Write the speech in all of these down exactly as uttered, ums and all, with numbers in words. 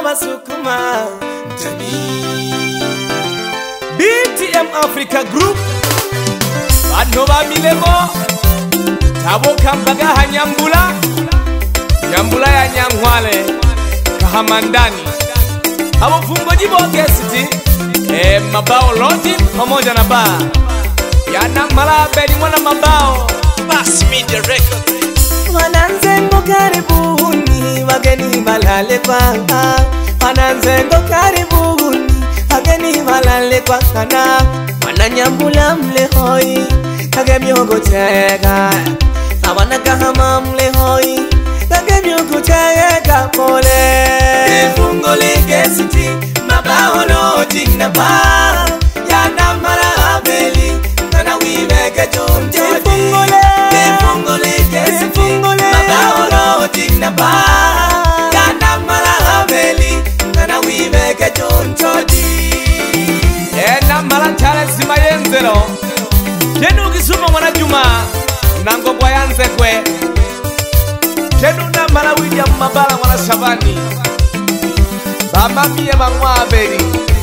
Wasukuma Jamii B T M Africa Group Banova Milemo Tabo Kambaga Hanyambula Nyambula ya Nyangwale Kahamandani Habo Fungo Jibo Gesiti E Mabao Lodi pamoja na Ba Yana Malabe ni mwana Mabao Bass Media Record Wananzengo karibuni wageni malale kwa Wananzengo karibuni wageni malale kwa kana Wananyambula mle hoi kage myogo chega Awana kahama mle hoi kage myogo chega pole Fungo Legesiti Mabao Lodi na Ba Yana Malabe Kana wibeke chonjodi Fungo Legesiti Mabao Lodi na Ba Yana Malabe Kana wibeke chonjodi Ena mala chale sima yenzelo Kenu kisuma mwana Juma Nango kwa yanze kwe Kenu na mala William Mabala mwana Shabani Bama miye mangwa abeli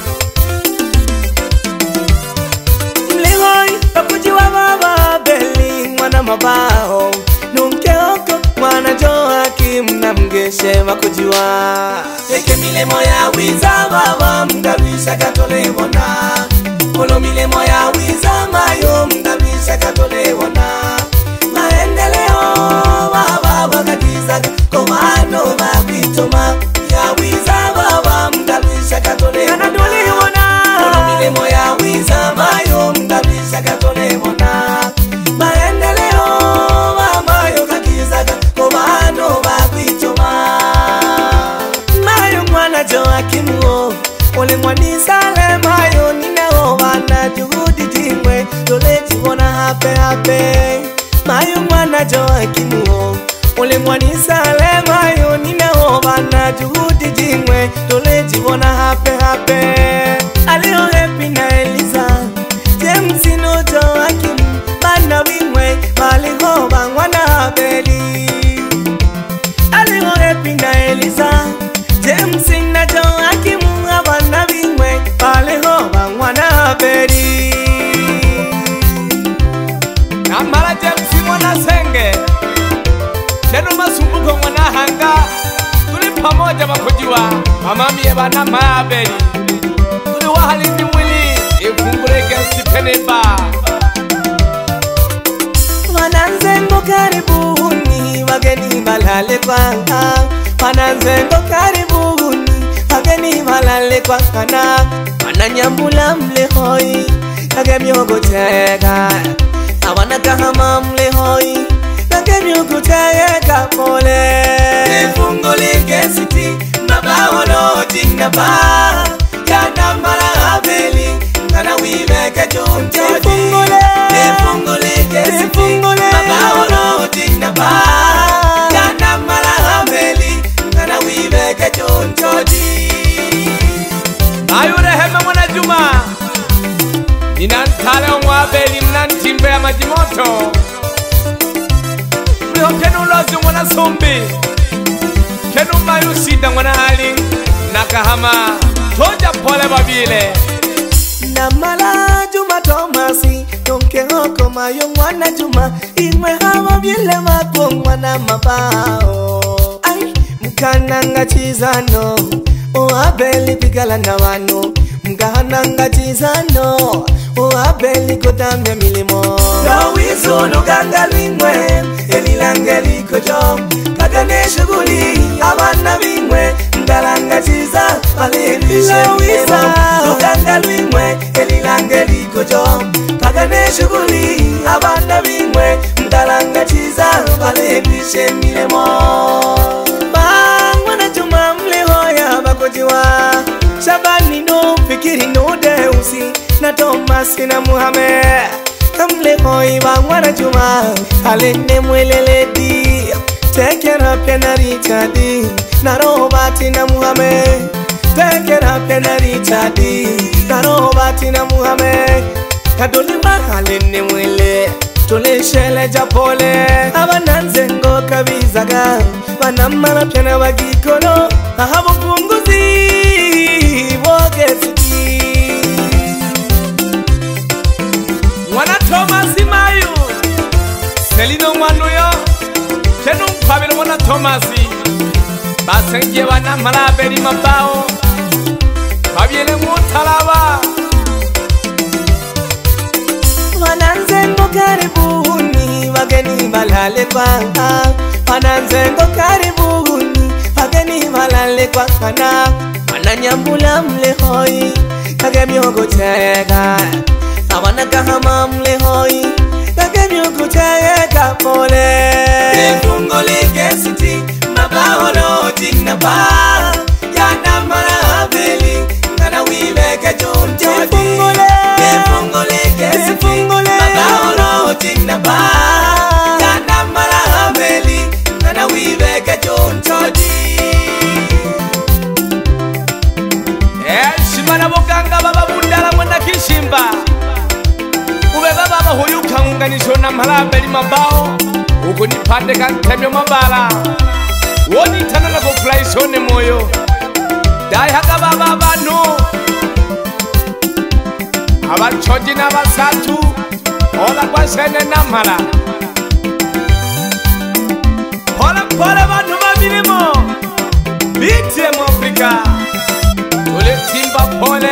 Mlihoi pakujiwa baba abeli mwana Mabao Nunke oko mwana Joakim na mgeshe wakujiwa Eke milemo ya wiza baba mgabisha katole wana Kolo milemo ya wiza mayo mgabisha katole wana Maendeleo baba wakakiza komano mabitoma Ya wiza baba mgabisha katole wana Kolo milemo ya wiza mayo mgabisha katole wana Maendeleo baba wakakiza komano mabitoma Mayo mwana Joakimu Ole mwani sale mayo nineo wana juhudi jingwe Dole jibona hape hape Mayo mwana Joakimu Ole mwani sale mayo nineo wana juhudi jingwe Dole jibona hape hape Alio hepi na Eliza James no Joakimu Bana wingwe Maliho bangwana habeli Alio hepi na Eliza James na Joakimu Abana wingwe Maliho bangwana habeli Namala James mwana senge Kenu masumbuko mwana hanga Tuli pamoja makujiwa Mama miye bana maabeli Tuli wahalini mwili Ifungure gesti peneba Wananzengo karibuni wageni malale kwa Wananzengo karibuni wageni malale kwa kana Wananyambula mle hoi kage myogo chega Awana kahama mle hoi kage myogo chega pole Fungo Legesiti Mabao Lodi na Ba Yana Malabe Kana wibeke chonjodi Fungo Legesiti Mabao Lodi na Ba Yana Malabe Kana wibeke chonjodi Ayure hema mwana Juma Ninantale omwabeli mnantimbe ya majimoto Mliho kenu ulozi mwana Sumbi Kenu mayusida mwana Ali Nakahama Toja pole babile Namala Juma Tomasi Tonke hoko mayo mwana Juma Imwe hawa vile wako mwana Mabao Ay, mkananga chizano O abeli pigala na wano Mkananga chizano O abeli kodamya milimo Nawizo nuganga lingwe Elilangeli kojo Kagane shuguli Abana bingwe Mkalanga chiza Alibishe milimo Nuganga lingwe Elilangeli kojo Kagane shuguli Abana bingwe Mkalanga chiza Alibishe milimo Bangwana Juma mle hoya bakojiwa Shabani no fikiri no deusi Na Thomas na Muhammad Kamle hoi bangwana Juma Alene mweleledi Take it up na Richardi Na Robati na Muhammad Take it up na Richardi Na Robati na Muhammad Kadoli mahalene mwele Tole shele japole Abananzengo kabizaga Banamana pena wagikono Mahabo punguzi Wogesiti Mwana Thomas Mayu Selino Mwanuyo Kenu Mpabilo Mwana Thomasi Basengie wana Malabeli Mabao Babiele Mutalaba Wananzengo karibuni Wageni malale kwa Wananzengo karibuni Wageni malale kwa kana Wananyambula mle hoi Kage miogo chega Awana kahama mle hoi Kage miogo chega pole Defungole kesiti Mabaholo jingna ba Yana Malabeli Ngana wibeke jonjodi Defungole Defungole kesiti Mabaholo jingna ba Yana Malabeli Ngana wibeke jonjodi Eh, shimana bokanga baba bundala mwana kishimba Ube baba bahuyu kangunganisho na Malabeli Mabao Uko nipande kantemyo mabala Woni tanana kufurahisha moyo Dai haka baba banu Abachoji na basatu Ola kwa sene na mala Pola pola banu mabilimo Biti ya Mwafrika Tule timba pole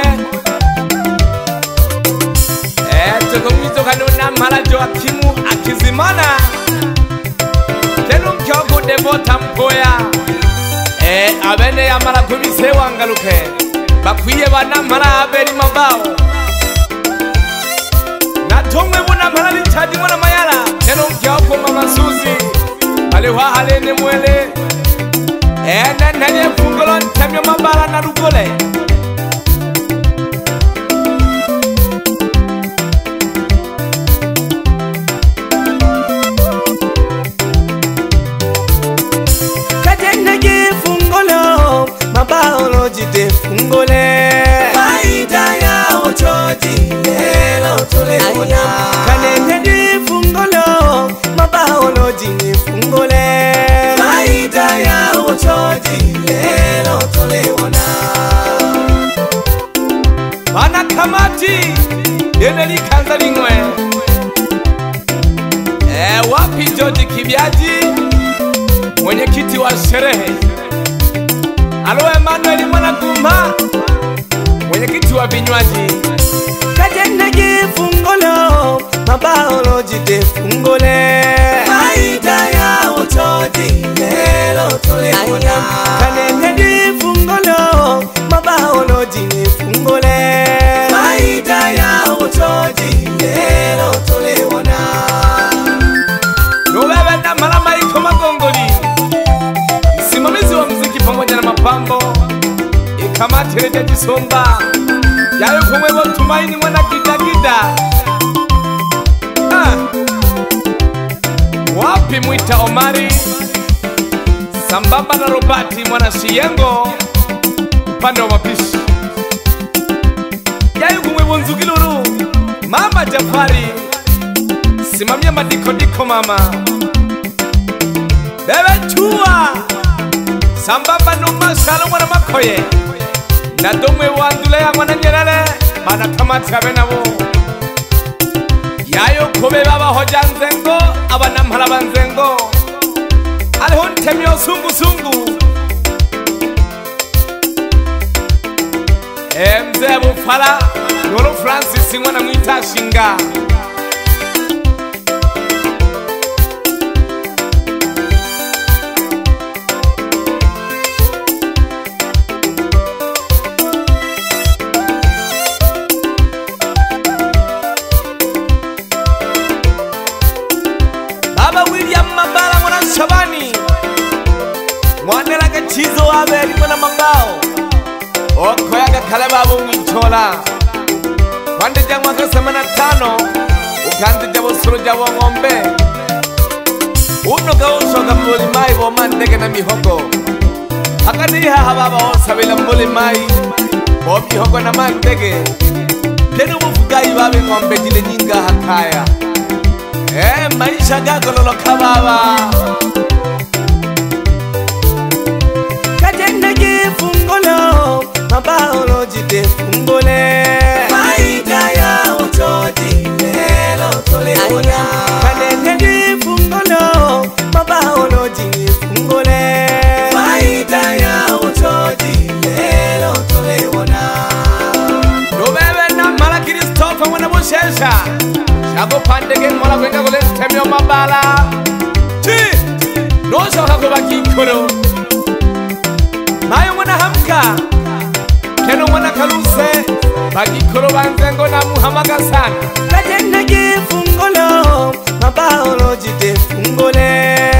Eto kumito kanuna mala Joakimu akizimana Kenu mkyoku devota mpoya Eh, abene ya mara kumise wangaluke Bakwiye bana mara abeli Mabao Na tongwe muna mara lichadi mwana mayala Kenu mkyoku mama Suzi Balewa halene mwele Eh, nananye fungolo ntemyo mabala na rugole Mabaholo jide fungole Maida ya ochoji Lelo tole wana Kanene di fungolo Mabaholo jine fungole Maida ya ochoji Lelo tole wana Bana kamati Yene li kanza lingwe E wapi Joji Kibiaji Mwenye kiti wa sherehe Alo Emmanuel mwana kumba Mwenye kiti wa vinywaji Kajene jifungolo Mabaholo jide fungole Maida ya ochoji Lelo tole wana Kajene jifungolo Mabaholo jide fungole Maida ya ochoji Lelo tole wana Nubebe na malama iko magongoli Simamizi wa muziki pamoja na mapambo Ikamati reja jisomba Yayo kumwebo Tumaini mwana gida gida ah. Wapi Mwita Omari Sambamba na Robati mwana Shiyengo Upande wa mapishi Yayo kumwebo Nzugiluru Mama Jafari Simamia madiko diko mama Bebe chua Sambamba numa shalo mwana Makoye Na domwe wandule ya mwana Nyerere Mana kamati abenabo Yayo kube baba hoja nzengo Abana mhalaba nzengo Alihun temyo sungu sungu Mze Bufala Nolo Francis mwana Mwita Shinga Shabani Mwanela kachizo abeli mwana Mabao Oko yaga kalababu mwichola Wande jangwa kasemana tano Ukante jabo suru jabo ngombe Uno kausho kambuli mai Woma ndege na mihogo Hakaniha hababa osabila mbuli mai Wo mihogo na mandege Kenu mufugai babe ngombe jile nyinga hakaya Eh, maisha gago lolo kababa Kajende Shesha Shako pandege mwala kwenga kule stemyo mabala Chi No shoka kuba kikoro Mayo mwana hamka Keno mwana kaluse Bagikoro banzengo na muhamaga sana Kajenda gifungolo Mabaolo jite fungole